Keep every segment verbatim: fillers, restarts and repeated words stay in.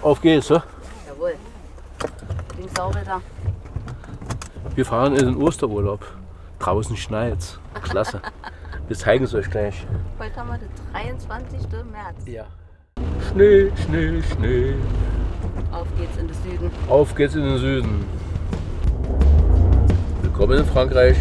Auf geht's, ja? Jawohl. Links auch wieder. Wir fahren in den Osterurlaub. Draußen schneit's. Klasse. Wir zeigen es euch gleich. Heute haben wir den dreiundzwanzigsten März. Ja. Schnee, Schnee, Schnee. Auf geht's in den Süden. Auf geht's in den Süden. Willkommen in Frankreich.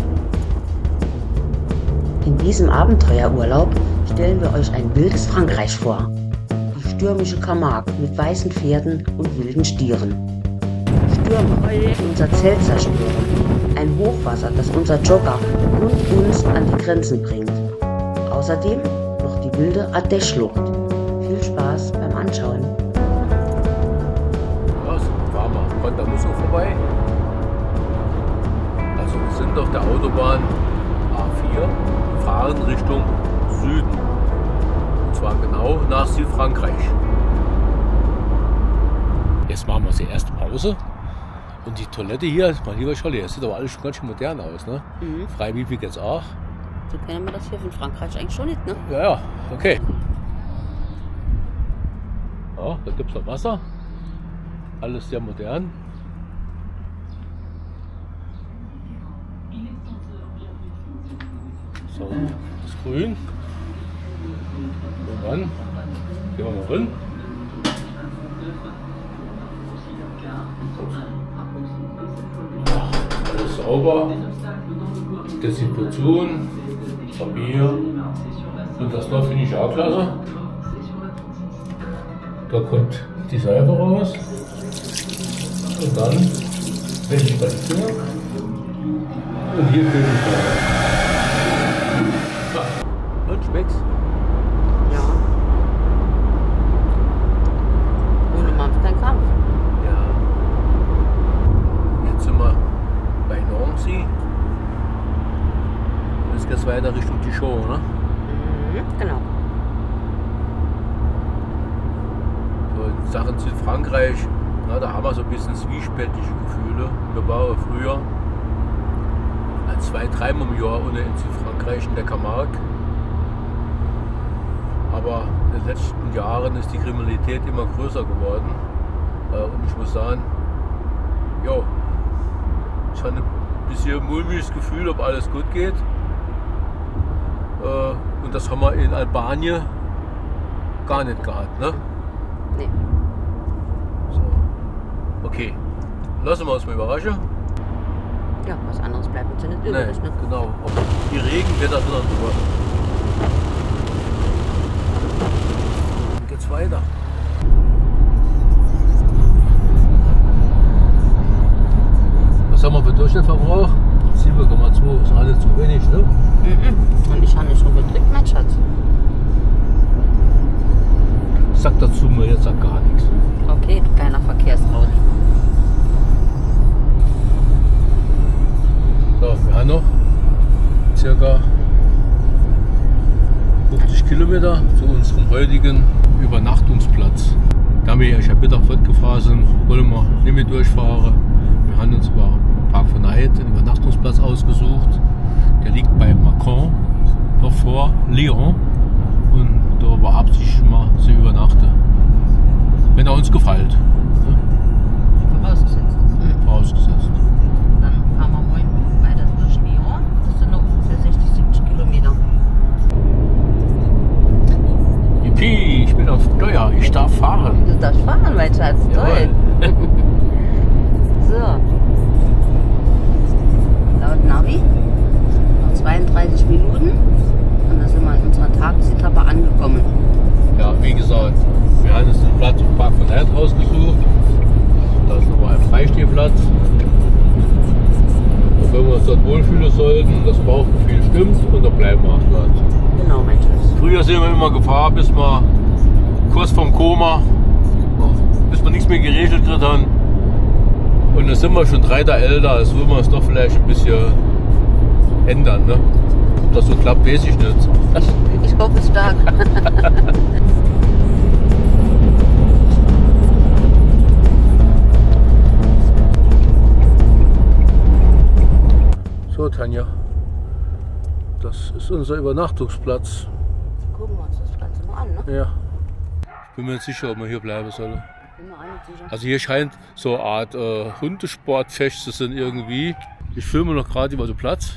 In diesem Abenteuerurlaub stellen wir euch ein wildes Frankreich vor. Die stürmische Camargue mit weißen Pferden und wilden Stieren. Stürme, die unser Zelt zerstören. Ein Hochwasser, das unser Jogger und uns an die Grenzen bringt. Außerdem noch die wilde Ardèche-Schlucht. Viel Spaß beim Anschauen. Ja, fahren wir an der Musso vorbei. Also wir sind auf der Autobahn A vier, fahren Richtung Süden. Und zwar genau nach Südfrankreich. Jetzt machen wir die erste Pause. Und die Toilette hier, mein lieber Scholli, das sieht aber alles schon ganz schön modern aus, ne? Mhm. Freiwillig jetzt auch. So kennen wir das hier von Frankreich eigentlich schon nicht, ne? Ja, ja, okay. Ja, da gibt es noch Wasser. Alles sehr modern. So, das ist grün. Und dann gehen wir mal rein. Alles sauber. Desinfektion, Papier. Und das noch finde ich auch klasse. Da kommt die Seife raus. Und dann wende ich bei den Finger. Und hier fehlt die Seife. Und schmeckt's? Ja. Ohne Mampf kein Kampf. Ja. Jetzt sind wir bei Nancy. Und jetzt geht's weiter Richtung Dijon, ne? Mhm, genau. So in Sachen Südfrankreich, na, da haben wir so ein bisschen zwiespältige Gefühle. Wir waren früher zwei, dreimal im Jahr ohne in Südfrankreich in der Camargue. Aber in den letzten Jahren ist die Kriminalität immer größer geworden. Und ich muss sagen, jo, ich habe ein bisschen mulmiges Gefühl, ob alles gut geht. Und das haben wir in Albanien gar nicht gehabt, ne? Nee. So. Okay, lassen wir uns mal überraschen. Ja, was anderes bleibt uns ja nicht Nee, übrig, ne? genau. Ob die Regenwetter sind dann drüber. Dann geht's weiter. Was haben wir für Durchschnittsverbrauch? sieben Komma zwei ist alles zu wenig, ne? Mhm. Und ich habe nicht schon gedrückt, mein Schatz. Sag dazu mir jetzt sag gar nichts. Okay, du kleiner Verkehrsraudi. So, wir haben noch circa fünfzig Kilometer zu unserem heutigen Übernachtungsplatz. Da wir ja schon Mittag fortgefahren sind, wollen wir nicht mehr durchfahren. Wir haben uns über Park von Night einen Übernachtungsplatz ausgesucht. Der liegt bei Macron, noch vor Lyon. Und da beabsichtigen wir zu übernachten. Wenn er uns gefällt. Vorausgesetzt. Mhm. Vorausgesetzt. Dann fahren wir morgen weiter durch Lyon. Das sind noch ungefähr sechzig, siebzig Kilometer. Yippie, ich bin auf Steuer, ich darf fahren. Du darfst fahren, mein Schatz. Toll. So. Laut Navi noch zweiunddreißig Minuten und dann sind wir in unserer Tagesetappe angekommen. Ja, wie gesagt, wir haben uns den Platz im Park von Night rausgesucht. Da ist nochmal ein Freistehplatz. Und wenn wir uns dort wohlfühlen sollten, das Bauchgefühl stimmt und dann bleiben wir auch dort. Genau, mein Schatz. Früher sind wir immer gefahren, bis wir kurz vorm Koma, bis wir nichts mehr geregelt gekriegt haben. Und dann sind wir schon drei Jahre älter, also würden wir es doch vielleicht ein bisschen ändern. Ne? Ob das so klappt, weiß ich nicht. Ich, ich hoffe es stark. So, Tanja, das ist unser Übernachtungsplatz. Gucken wir uns das Ganze mal an, ne? Ja. Ich bin mir nicht sicher, ob wir hier bleiben sollen. Bin mir auch nicht sicher. Also hier scheint so eine Art äh, Hundesportfest zu sein irgendwie. Ich filme noch gerade über den Platz.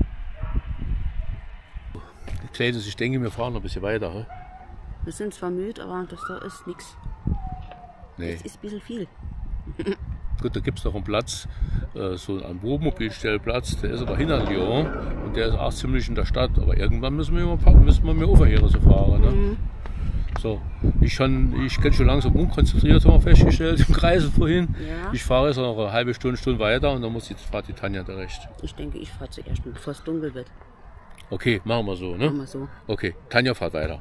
Die Kleine, ich denke, wir fahren noch ein bisschen weiter. He? Wir sind zwar müde, aber das da ist nichts. Nee. Das ist ein bisschen viel. Gut, da gibt es noch einen Platz, äh, so einen Wohnmobilstellplatz, der ist aber hinter Lyon und der ist auch ziemlich in der Stadt. Aber irgendwann müssen wir mal müssen wir mehr Overheere so fahren. Ne? Mhm. So, ich, schon, ich kann schon langsam unkonzentriert, haben wir festgestellt, im Kreise vorhin. Ja. Ich fahre jetzt noch eine halbe Stunde, Stunde weiter und dann muss jetzt fahrt die Tanja da recht. Ich denke, ich fahre zuerst, bevor es dunkel wird. Okay, machen wir so, ne? Machen wir so. Okay, Tanja fahrt weiter.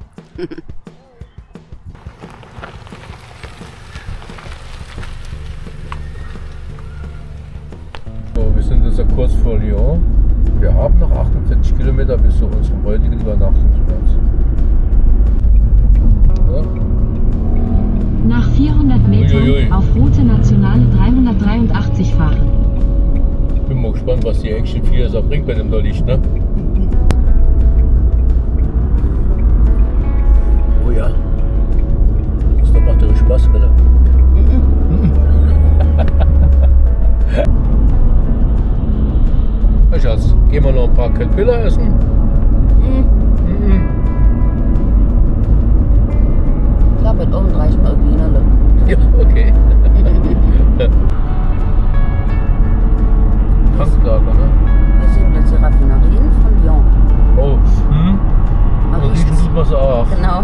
So, wir sind jetzt kurz vor Lyon. Wir haben noch achtundvierzig Kilometer bis zu unserem heutigen Übernachtungsplatz. Ja. Nach vierhundert Metern Uiuiui. Auf Route Nationale dreihundertdreiundachtzig fahren. Bin mal gespannt, was die Action vier so bringt bei dem da Licht, ne? Oh ja. Das macht ja Spaß, oder? Hey Schatz, gehen wir noch ein paar Caterpillar essen? Mhm. Mhm. Ich glaube, mit oben reicht mal irgendwie eine. Ja, okay. Tanklager, ne? Wir sind jetzt die Raffinerien von Lyon. Oh, hm? Aber Und riechen tut man es auch. Genau.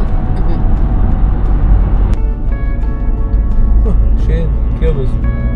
Schön, Kürbis.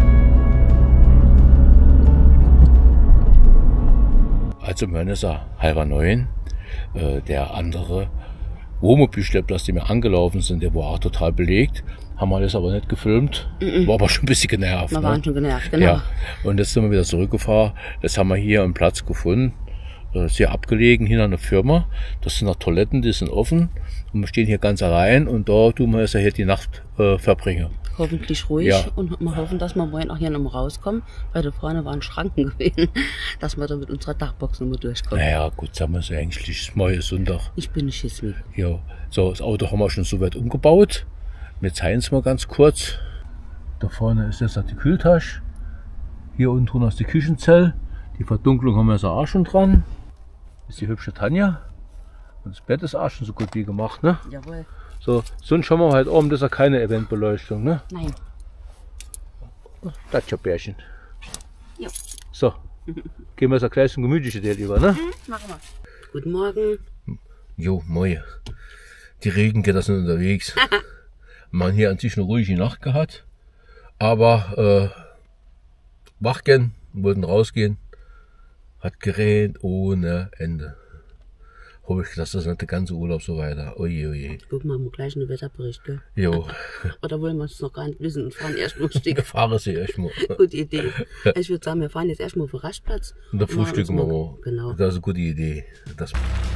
Also wir hören es ja halber neun. Äh, der andere Wohnmobilstellplatz, die wir angelaufen sind, der war auch total belegt. Haben wir alles aber nicht gefilmt. Mm-mm. War aber schon ein bisschen genervt. Wir ne? waren schon genervt, genau. Ja. Und jetzt sind wir wieder zurückgefahren. Jetzt haben wir hier einen Platz gefunden. Sehr abgelegen, hinter einer Firma. Das sind noch Toiletten, die sind offen. Und wir stehen hier ganz allein und da tun wir jetzt ja hier die Nacht äh, verbringen. Hoffentlich ruhig Ja. und wir hoffen, dass wir morgen auch hier nochmal rauskommen, weil da vorne waren Schranken gewesen, dass wir da mit unserer Dachbox nochmal durchkommen. Naja, gut, sagen wir so eigentlich, morgen ist Sonntag. Ich bin ein Schismi. Ja, so, das Auto haben wir schon so weit umgebaut. Wir zeigen es mal ganz kurz. Da vorne ist jetzt noch die Kühltasche. Hier unten drunter ist die Küchenzelle. Die Verdunklung haben wir jetzt auch schon dran. Das ist die hübsche Tanja. Und das Bett ist auch schon so gut wie gemacht, ne? Jawohl. So, sonst haben wir halt oben, das ist ja keine Eventbeleuchtung, ne? Nein. Das ist ja Bärchen. Jo. So, gehen wir jetzt gleich zum gemütlichen Teil über, ne? Mhm, machen wir. Guten Morgen. Jo, moin. Die Regengetter sind unterwegs. Man hier an sich eine ruhige Nacht gehabt. Aber äh, wach gehen, wollten rausgehen. Hat geregnet ohne Ende. Hoffe ich, dass das nicht der ganze Urlaub so weiter. Oje, oje. Gucken wir mal gleich einen Wetterbericht, gell? Jo. Oder wollen wir es noch gar nicht wissen und fahren erst mal ein Stück? Fahre sie erstmal. Gute Idee. Ich würde sagen, wir fahren jetzt erstmal auf den Rastplatz. Und da frühstücken wir mal. mal. Genau. Das ist eine gute Idee. Das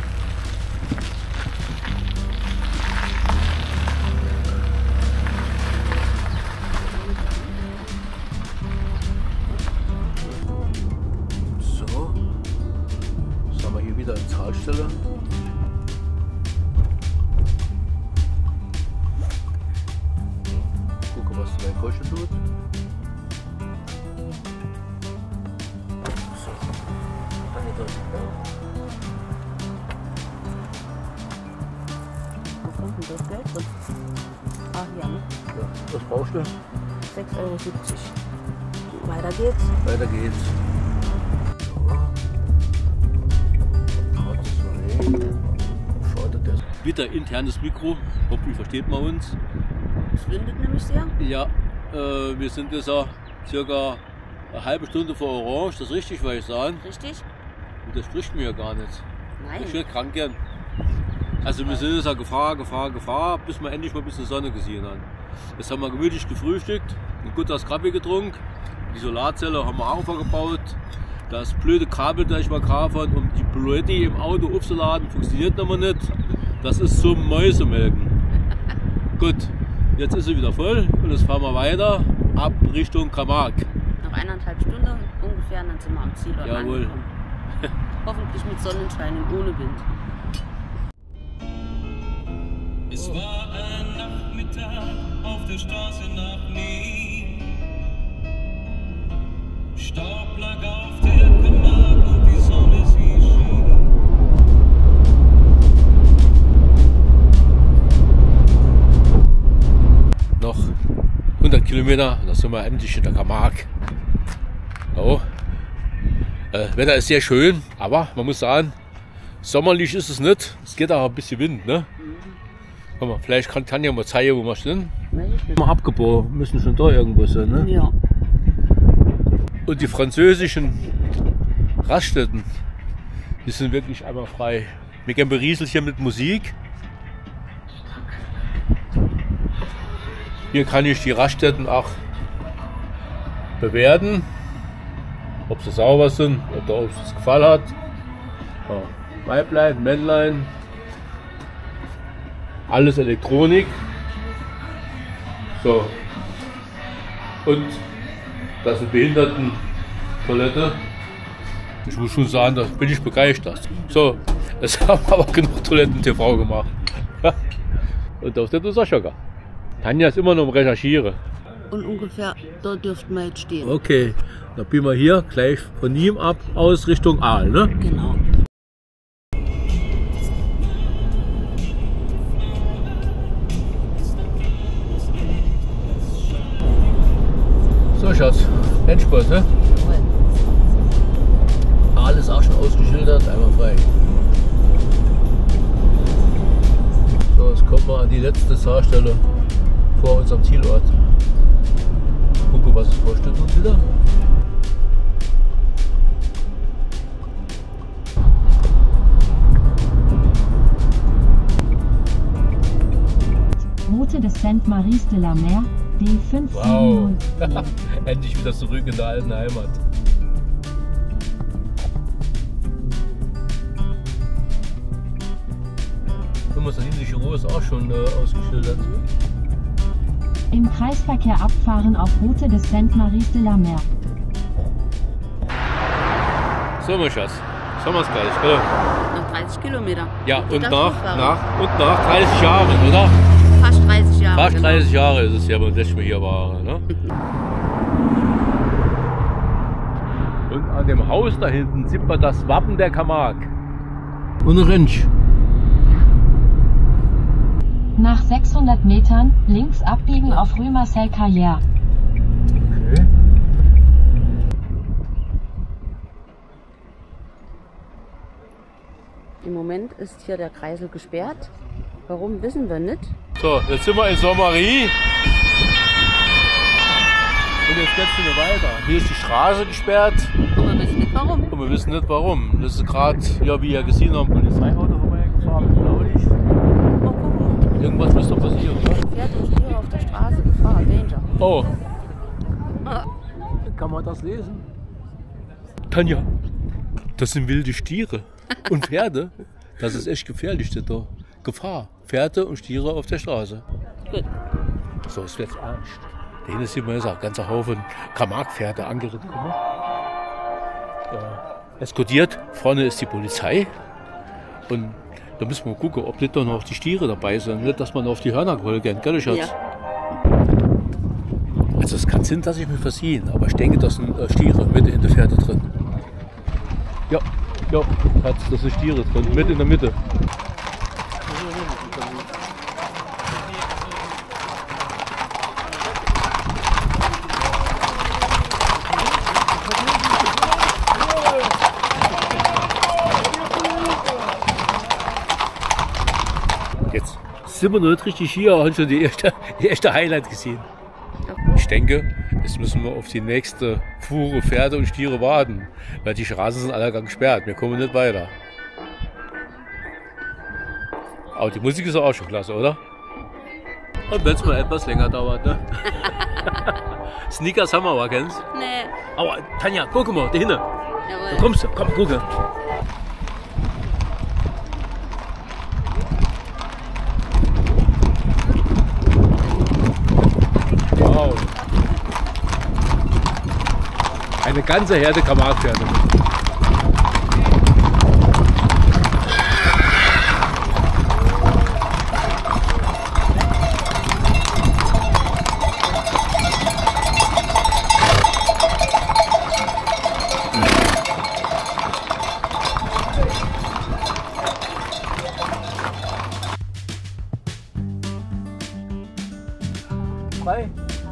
so. Jetzt haben wir hier wieder eine Zahlstelle. Gucken, was der Kosche tut. So. Dann geht das. Wo kommt denn das Geld drin? Ach ja, ne? Ja, was brauchst du? sechs Euro siebzig. Weiter geht's. Weiter geht's. Wieder internes Mikro, hoffentlich versteht man uns. Es windet nämlich sehr. Ja, äh, wir sind jetzt ja circa eine halbe Stunde vor Orange, das ist richtig, was ich sagen. Richtig? Und das spricht mir ja gar nicht. Nein. Ich werde krank gern. Also wir sind jetzt ja Gefahr, Gefahr, Gefahr, bis wir endlich mal ein bisschen Sonne gesehen haben. Jetzt haben wir gemütlich gefrühstückt, ein gutes Kaffee getrunken, die Solarzelle haben wir auch vergebaut. Das blöde Kabel, das ich mal gekauft habe, um die Blödi im Auto aufzuladen, funktioniert noch mal nicht. Das ist zum Mäusemelken. Gut, jetzt ist sie wieder voll und jetzt fahren wir weiter ab Richtung Camargue. Noch eineinhalb Stunden ungefähr, dann sind wir am Ziel Jawohl. angekommen. Hoffentlich mit Sonnenschein und ohne Wind. Es war ein Nachmittag auf der Straße nach nie. Staub lag auf der Camargue und die Sonne sie schien. Noch hundert Kilometer, da sind wir endlich in der Camargue. Oh. Äh, Wetter ist sehr schön, aber man muss sagen, sommerlich ist es nicht. Es geht auch ein bisschen Wind, ne? Guck mal, vielleicht kann, kann ja mal zeigen, wo wir sind. Wir abgebogen, müssen schon da irgendwo sein, ne? Ja. Und die französischen Raststätten, die sind wirklich einmal frei. Wir gehen berieselt hier mit Musik. Hier kann ich die Raststätten auch bewerten, ob sie sauber sind oder ob es gefallen hat. Ja. Weiblein, Männlein, alles Elektronik. So. Und das ist eine Behindertentoilette. Ich muss schon sagen, da bin ich begeistert. So, es haben aber genug Toiletten-T V gemacht. Und auf der Sascha. Tanja ist immer noch am Recherchieren. Und ungefähr, da dürften wir jetzt stehen. Okay, dann biegen wir hier gleich von ihm ab aus Richtung Aal, ne? Genau. So, Schatz, Endspurt, ne? Aal ist auch schon ausgeschildert, einmal frei. So, jetzt kommen wir an die letzte Fahrstelle vor unserem Zielort. Gucken, was es kostet und wieder. Route des Saint-Maries de la Mer, D fünf Wow, sieben null. endlich wieder zurück in der alten Heimat. Das niedliche Ruhe ist auch schon äh, ausgeschildert. Im Kreisverkehr abfahren auf Route des Saint-Maries de la Mer. So, mein Schatz, sagen wir es gleich, oder? Noch dreißig Kilometer. Ja, Gut, und das nach, hochfahren. nach, und nach dreißig Jahren, oder? Fast dreißig Jahre. Fast genau. dreißig Jahre ist es ja, beim letzten Mal hier waren. Ne? Und an dem Haus da hinten sieht man das Wappen der Camargue. Und ein Rentsch. Nach sechshundert Metern links abbiegen auf Rue Marcel Carrière. Okay. Im Moment ist hier der Kreisel gesperrt. Warum, wissen wir nicht. So, jetzt sind wir in Saint-Maries. Und jetzt geht's wieder weiter. Hier ist die Straße gesperrt. Und wir wissen nicht warum. Und wir wissen nicht warum. Das ist gerade, ja, wie ihr gesehen habt, ein Polizeiauto vorbeigefahren, glaube ich. Oh, guck mal. Irgendwas muss doch passieren, oder? Pferd und Stiere auf der Straße, Gefahr, Danger. Oh, Ah. kann man das lesen? Tanja, das sind wilde Stiere und Pferde. Das ist echt gefährlich, steht da. Gefahr. Pferde und Stiere auf der Straße. Gut. So, es wird ernst. Da hinten sieht man jetzt auch ein ganzer Haufen Camargue-Pferde angeritten. Guck mal. Ja. Eskortiert. Vorne ist die Polizei. Und da müssen wir gucken, ob nicht doch noch die Stiere dabei sind. Nicht, dass man auf die Hörner geholt gehen, gell, Schatz? Ja. Also es kann sein, dass ich mich versiehen, aber ich denke, das sind äh, Stiere mit in der Pferde drin. Ja, ja, Schatz, das sind Stiere drin, mit in der Mitte. Jetzt sind wir noch nicht richtig hier, haben schon die erste, die erste Highlight gesehen. Ich denke, jetzt müssen wir auf die nächste Fuhre Pferde und Stiere warten, weil die Straßen sind alle gesperrt, wir kommen nicht weiter. Aber die Musik ist auch schon klasse, oder? Und wenn es mal etwas länger dauert, ne? Sneakers haben wir aber, kennst du? Nee. Aber Tanja, guck mal, da hinten. Jawohl. Da kommst du, komm, gucke. Wow. Eine ganze Herde Camargue-Pferde.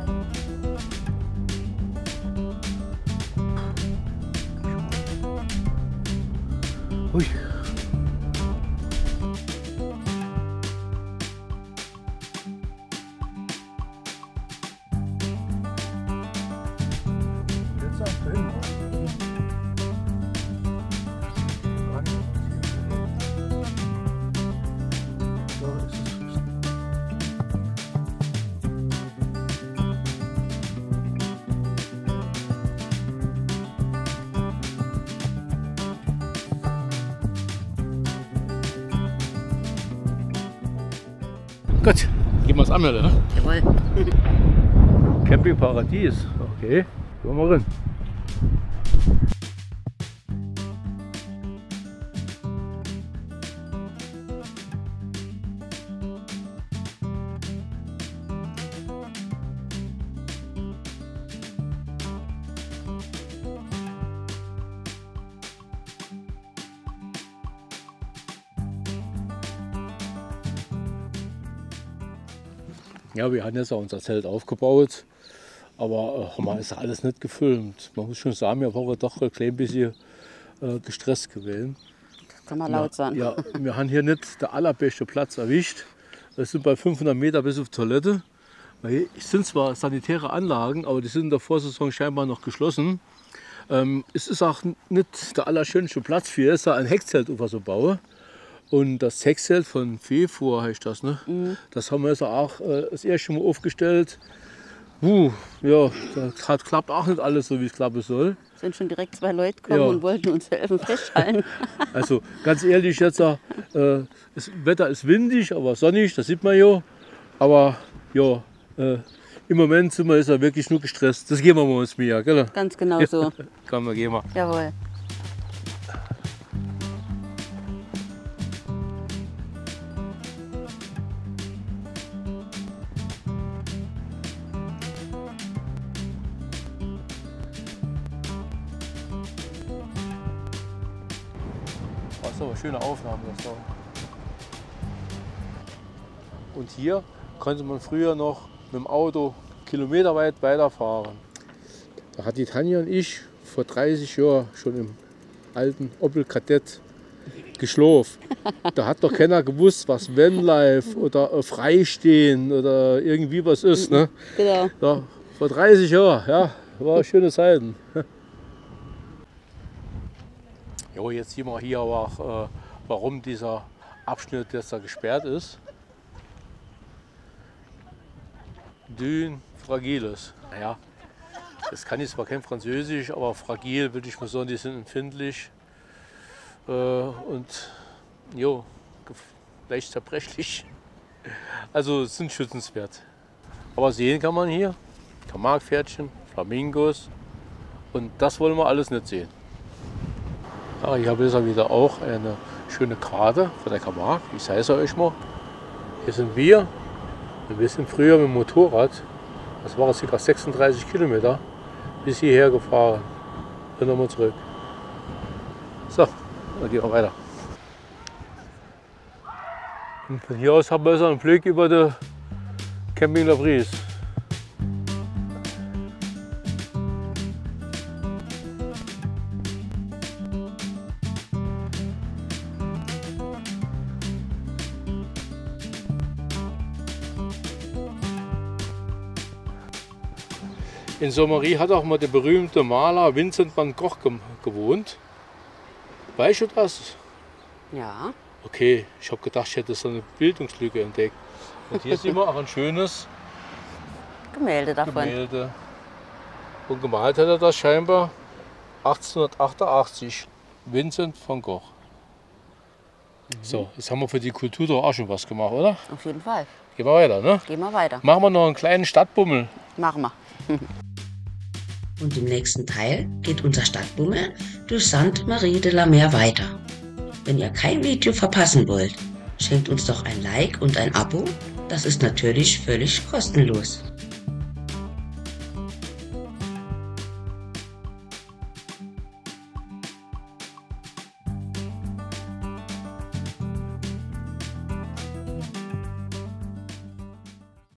Ui. Jetzt auch drin. Da ist es. Gut, gehen wir es anmelden, ne? Jawohl. Campingparadies, okay, gehen wir mal rein. Ja, wir haben jetzt auch unser Zelt aufgebaut, aber äh, man ist alles nicht gefilmt. Man muss schon sagen, wir waren doch ein klein bisschen äh, gestresst gewesen. Kann man laut sagen. Ja, wir haben hier nicht den allerbeste Platz erwischt. Wir sind bei fünfhundert Meter bis auf Toilette. Weil es sind zwar sanitäre Anlagen, aber die sind in der Vorsaison scheinbar noch geschlossen. Ähm, es ist auch nicht der allerschönste Platz für es, da ein Heckzelt zu bauen. Und das Heckzelt von Februar heißt das, ne? Mhm. Das haben wir jetzt auch äh, das erste Mal aufgestellt. Uh, ja, das hat, klappt auch nicht alles so, wie es klappen soll. Sind schon direkt zwei Leute gekommen Ja. und wollten uns helfen festhalten. Also ganz ehrlich jetzt, äh, das Wetter ist windig, aber sonnig, das sieht man ja. Aber ja, äh, im Moment sind wir jetzt ja wirklich nur gestresst. Das gehen wir mal uns mehr, gell? Ganz genau so. Kann man gehen wir. Jawohl. Das ist aber eine schöne Aufnahme. Das da. Und hier konnte man früher noch mit dem Auto kilometerweit weiterfahren. Da hat die Tanja und ich vor dreißig Jahren schon im alten Opel Kadett geschlafen. Da hat doch keiner gewusst, was Vanlife oder äh, Freistehen oder irgendwie was ist. Ne? Genau. Ja, vor dreißig Jahren, ja, war schöne Zeiten. Jo, jetzt sehen wir hier auch, äh, warum dieser Abschnitt jetzt da gesperrt ist. Dün fragiles. Naja, das kann ich zwar kein Französisch, aber fragil würde ich mal sagen, die sind empfindlich äh, und jo, leicht zerbrechlich. Also sind schützenswert. Aber sehen kann man hier Camargue-Pferdchen, Flamingos und das wollen wir alles nicht sehen. Ja, ich habe jetzt wieder auch eine schöne Karte von der Camargue. Ich zeige es euch mal. Hier sind wir. Wir sind früher mit dem Motorrad, das waren ca. sechsunddreißig Kilometer, bis hierher gefahren. Und nochmal zurück. So, dann gehen wir weiter. Und von hier aus haben wir so einen Blick über den Camping La Brise. In Sommery hat auch mal der berühmte Maler Vincent van Gogh gewohnt. Weißt du das? Ja. Okay, ich habe gedacht, ich hätte so eine Bildungslücke entdeckt. Und hier sehen wir auch ein schönes Gemälde davon. Gemälde. Und gemalt hat er das scheinbar achtzehnhundertachtundachtzig. Vincent van Gogh. Mhm. So, jetzt haben wir für die Kultur doch auch schon was gemacht, oder? Auf jeden Fall. Gehen wir weiter, ne? Gehen wir weiter. Machen wir noch einen kleinen Stadtbummel. Machen wir. Und im nächsten Teil geht unser Stadtbummel durch Sainte-Marie-de-la-Mer weiter. Wenn ihr kein Video verpassen wollt, schenkt uns doch ein Like und ein Abo. Das ist natürlich völlig kostenlos.